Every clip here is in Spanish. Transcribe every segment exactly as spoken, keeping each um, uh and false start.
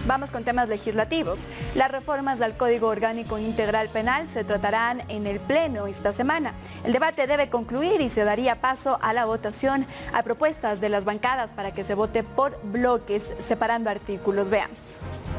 Vamos con temas legislativos. Las reformas al Código Orgánico Integral Penal se tratarán en el Pleno esta semana. El debate debe concluir y se daría paso a la votación a propuestas de las bancadas para que se vote por bloques, separando artículos. Veamos.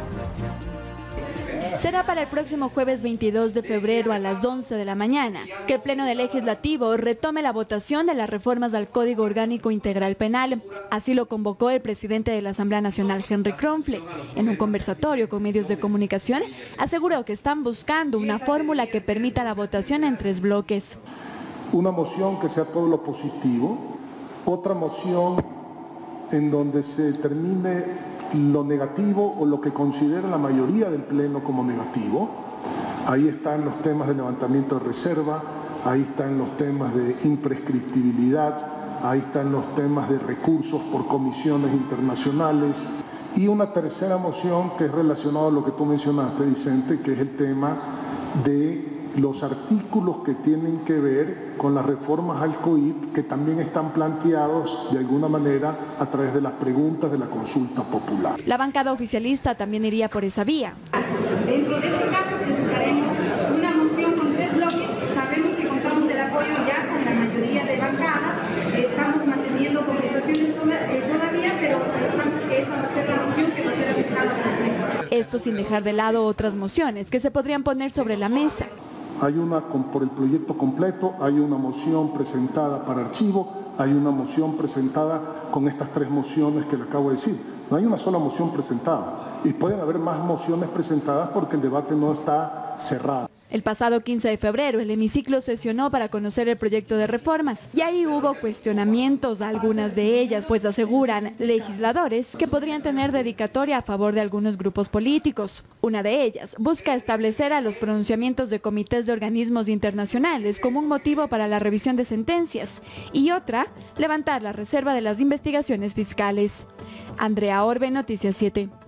Será para el próximo jueves veintidós de febrero a las once de la mañana que el Pleno del Legislativo retome la votación de las reformas al Código Orgánico Integral Penal. Así lo convocó el presidente de la Asamblea Nacional, Henry Kronfle. En un conversatorio con medios de comunicación, aseguró que están buscando una fórmula que permita la votación en tres bloques. Una moción que sea todo lo positivo, otra moción en donde se determine lo negativo o lo que considera la mayoría del Pleno como negativo. Ahí están los temas de levantamiento de reserva, ahí están los temas de imprescriptibilidad, ahí están los temas de recursos por comisiones internacionales y una tercera moción que es relacionada a lo que tú mencionaste, Vicente, que es el tema de los artículos que tienen que ver con las reformas al C O I P, que también están planteados de alguna manera a través de las preguntas de la consulta popular. La bancada oficialista también iría por esa vía. Dentro de este caso presentaremos una moción con tres bloques. Sabemos que contamos del apoyo ya con la mayoría de bancadas. Estamos manteniendo conversaciones todavía, pero pensamos que esa va a ser la moción que va a ser aceptada por el Pleno. Esto sin dejar de lado otras mociones que se podrían poner sobre la mesa. Hay una por el proyecto completo, hay una moción presentada para archivo, hay una moción presentada con estas tres mociones que le acabo de decir. No hay una sola moción presentada y pueden haber más mociones presentadas porque el debate no está cerrado. El pasado quince de febrero el hemiciclo sesionó para conocer el proyecto de reformas y ahí hubo cuestionamientos a algunas de ellas, pues aseguran legisladores que podrían tener dedicatoria a favor de algunos grupos políticos. Una de ellas busca establecer a los pronunciamientos de comités de organismos internacionales como un motivo para la revisión de sentencias y otra, levantar la reserva de las investigaciones fiscales. Andrea Orbe, Noticias siete.